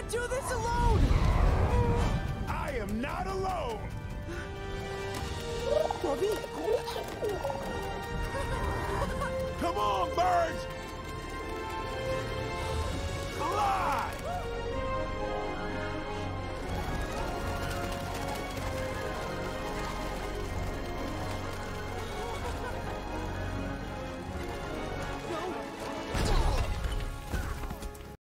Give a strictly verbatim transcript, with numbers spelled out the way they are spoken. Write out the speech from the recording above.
can't do this alone! I am not alone! Bobby?